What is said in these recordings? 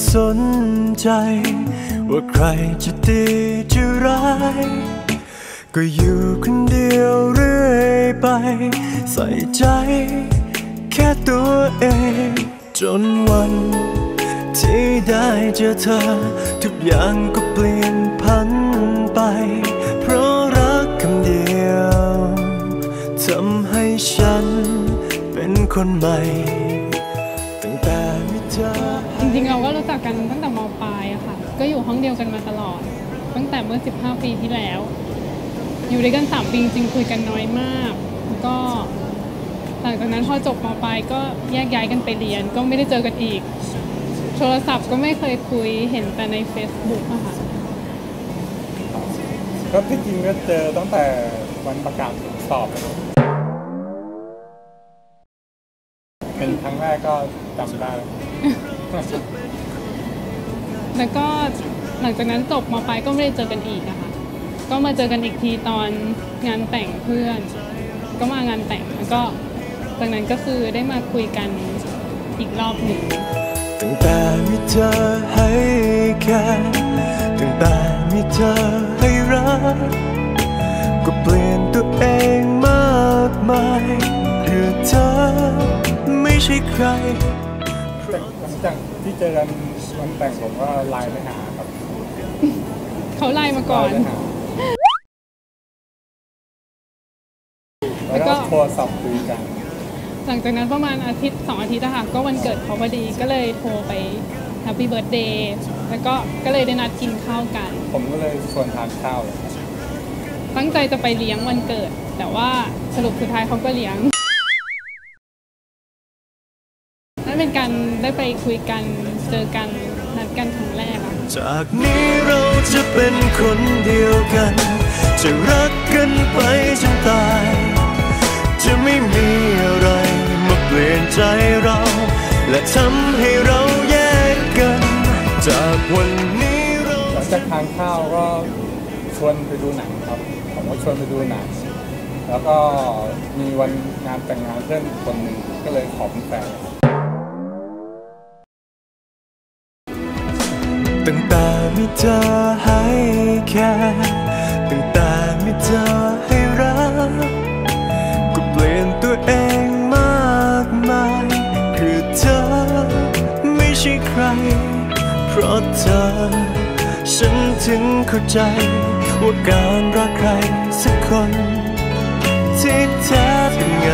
สนใจว่าใครจะดีจะร้ายก็อยู่คนเดียวเรื่อยไปใส่ใจแค่ตัวเองจนวันที่ได้เจอเธอทุกอย่างก็เปลี่ยนพันไปเพราะรักคำเดียวทำให้ฉันเป็นคนใหม่ตั้งแต่มีเธอจริงๆเราก็รู้จักกันตั้งแต่ม.ปลายอะค่ะก็อยู่ห้องเดียวกันมาตลอดตั้งแต่เมื่อ15 ปีที่แล้วอยู่ด้วยกัน3 ปีจริงๆคุยกันน้อยมากก็หลังจากนั้นพอจบม.ปลายก็แยกย้ายกันไปเรียนก็ไม่ได้เจอกันอีกโทรศัพท์ก็ไม่เคยคุยเห็นแต่ใน Facebook อะค่ะก็ที่จริงก็เจอตั้งแต่วันประกาศผลสอบเป็นครั้งแรกก็จำได้แล้วก็หลังจากนั้นจบม.ปลายก็ไม่ได้เจอกันอีกอะค่ะก็มาเจอกันอีกทีตอนงานแต่งเพื่อนก็มางานแต่งแล้วก็จากนั้นก็คือได้มาคุยกันอีกรอบหนึ่งตั้งแต่มีเธอให้แค่ตั้งแต่มีเธอให้รักก็เปลี่ยนตัวเองมากมายเพื่อเธอไม่ใช่ใครหลังจากที่เจอกันวันแต่งผมก็ไลน์ไปหาครับเขาไลน์มาก่อนแล้วก็โทรศัพท์คุยกันหลังจากนั้นประมาณ1-2 อาทิตย์อะค่ะก็วันเกิดเขาพอดีก็เลยโทรไปแฮปปี้เบิร์ธเดย์แล้วก็เลยได้นัดกินข้าวกันผมก็เลยชวนทานข้าวเลยตั้งใจจะไปเลี้ยงวันเกิดแต่ว่าสรุปสุดท้ายเขาก็เลี้ยงนั่นเป็นการได้ไปคุยกันเจอกันนัดกันครั้งแรกอะจากนี้เราจะเป็นคนเดียวกันจะรักกันไปจนตายจะไม่มีอะไรมาเปลี่ยนใจเราและทำให้เราแยกกันจากวันนี้เราหลังจากทานข้าวก็ชวนไปดูหนังครับผมก็ชวนไปดูหนังแล้วก็มีวันงานแต่งงานเพื่อนคนหนึ่งก็เลยขอเป็นแฟนตั้งแต่มีเธอให้แค่ตั้งแต่มีเธอให้รักก็เปลี่ยนตัวเองมากมายเพื่อเธอไม่ใช่ใครเพราะเธอฉันถึงเข้าใจว่าการรักใครสักคนที่แท้เป็นไง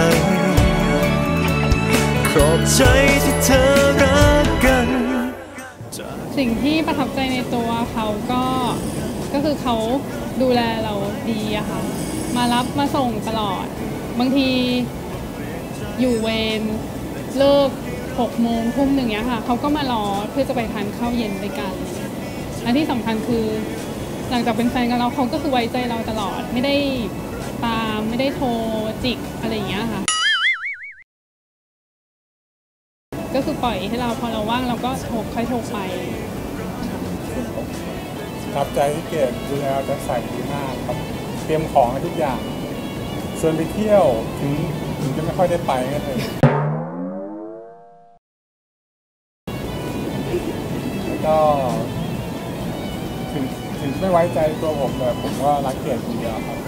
ขอบใจที่เธอรักกันสิ่งที่ประทับใจในตัวเขาก็คือเขาดูแลเราดีอะค่ะมารับมาส่งตลอดบางทีอยู่เวรเลิก6 โมงทุ่ม1เนี้ยค่ะเขาก็มารอเพื่อจะไปทานข้าวเย็นด้วยกันและที่สำคัญคือหลังจากเป็นแฟนกันเราเขาก็คือไว้ใจเราตลอดไม่ได้ตามไม่ได้โทรจิกอะไรอย่างเงี้ยค่ะก็คือปล่อยให้เราพอเราว่างเราก็ค่อยโทรไปรับใจที่เกดดูแลจะใส่ดีมากครับเตรียมของให้ทุกอย่างชวนไปเที่ยวถึงจะไม่ค่อยได้ไปก็เลยแล้วก็ถึงไม่ไว้ใจตัวผมแต่ผมก็รักเกดคนเดียวครับ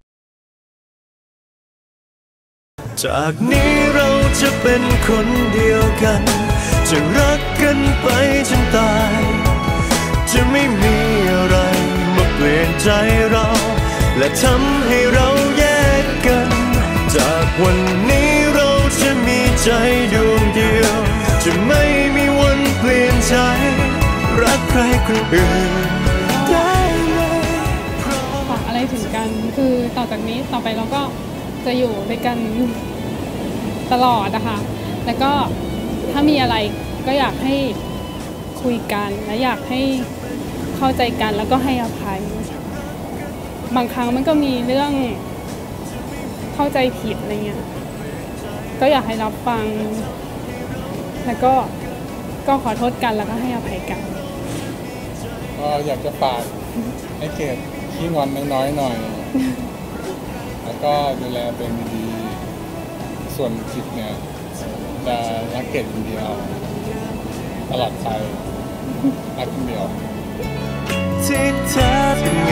จากนี้เราจะเป็นคนเดียวกันจะรักกันไปจนตายจะไม่มีอะไรมาเปลี่ยนใจเราและทำให้เราแยกกันจากวันนี้เราจะมีใจดวงเดียวจะไม่มีวันเปลี่ยนใจรักใครคนอื่นได้เลยฝากอะไรถึงกันคือต่อจากนี้ต่อไปเราก็จะอยู่ด้วยกันตลอดนะคะแล้วก็ถ้ามีอะไรก็อยากให้คุยกันและอยากให้เข้าใจกันแล้วก็ให้อภัยบางครั้งมันก็มีเรื่องเข้าใจผิดอะไรเงี้ยก็อยากให้รับฟังแล้วก็ขอโทษกันแล้วก็ให้อภัยกันก็อยากจะฝากให้เกดขี้งอนน้อยๆหน่อยแล้วก็ดูแลเป็นดีส่วนจิตเนี่ยจะรักเกดคนเดียวตลอดไปรักคนเดียวที่แท้เป็นไง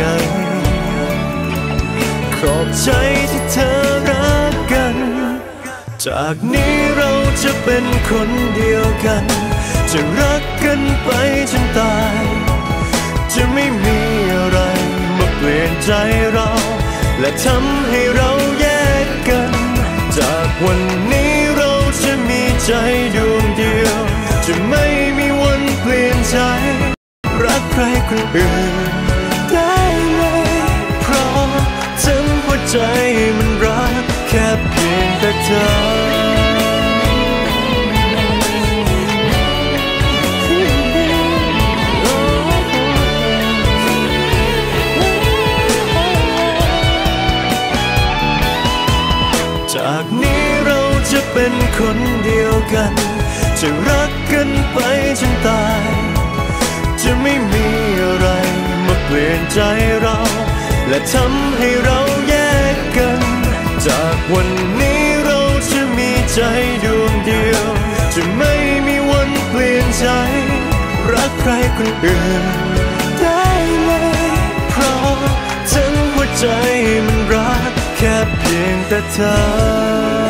ขอบใจที่เธอรักกันจากนี้เราจะเป็นคนเดียวกันจะรักกันไปจนตายจะไม่มีอะไรมาเปลี่ยนใจเราและทำให้เราแยกกันจากวันนี้เราจะมีใจดวงเดียวจะไม่มีวันเปลี่ยนใจรักใครคนอื่นได้เลยเพราะทั้งหัวใจมันรักแค่เพียงแต่เธอจากนี้เราจะเป็นคนเดียวกันจะรักกันไปจนตายจะไม่มีอะไรมาเปลี่ยนใจเราและทำให้เราแยกกันจากวันนี้เราจะมีใจดวงเดียวจะไม่มีวันเปลี่ยนใจรักใครคนอื่นได้เลยเพราะทั้งหัวใจมันรักแค่เพียงแต่เธอ